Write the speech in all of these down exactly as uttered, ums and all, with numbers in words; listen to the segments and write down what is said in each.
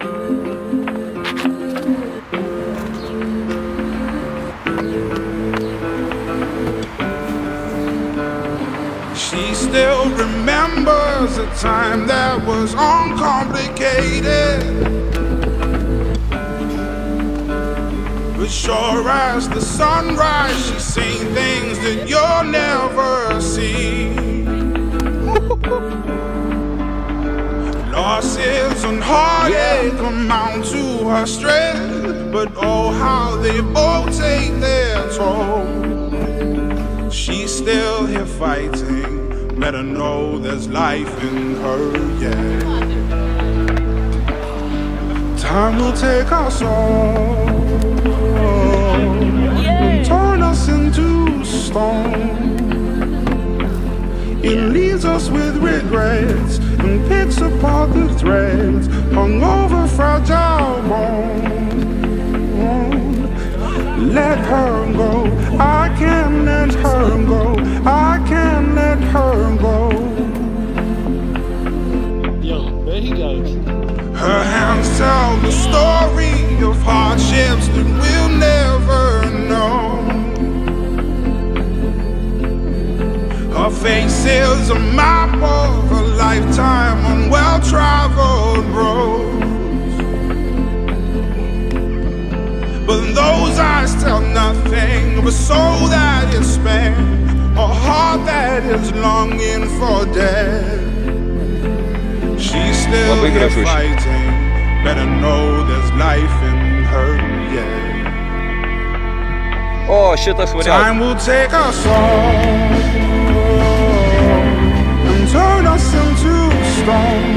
She still remembers a time that was uncomplicated, but sure as the sunrise, she's seen things that you'll never see. Losses and heartache amount to her strength, but oh how they both take their toll. She's still here fighting, let her know there's life in her, yeah. Time will take us all and turn us into stone. It leaves us with regrets and picks apart the threads hung over fragile bone. Let her go, I can't let her go, I can't let her go. Yo, there he goes. Her hands tell the story of hardships that we'll never know. Her face is a map of a lifetime on well-traveled roads. But those eyes tell nothing of a soul that is spent, a heart that is longing for death. She's still here fighting, better know there's life in her, yeah. О, ще так варіант. Time will take us all and turn us into stone.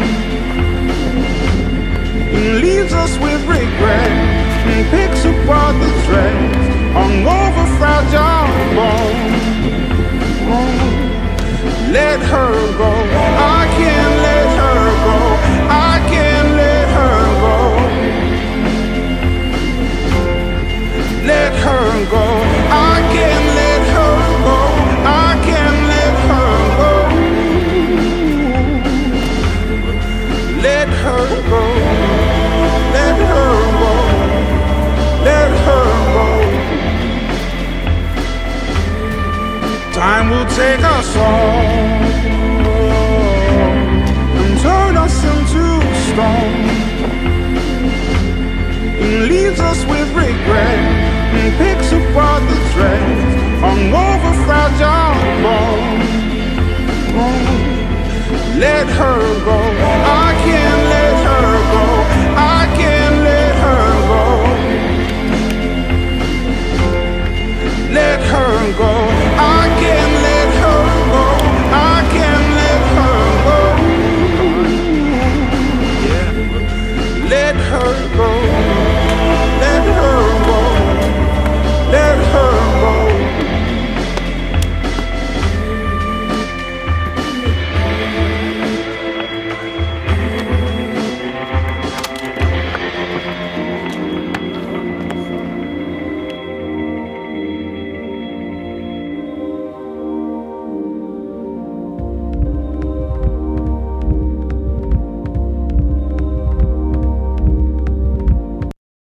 It leaves us with regret and picks apart the threads hung over fragile bone. Let her go. I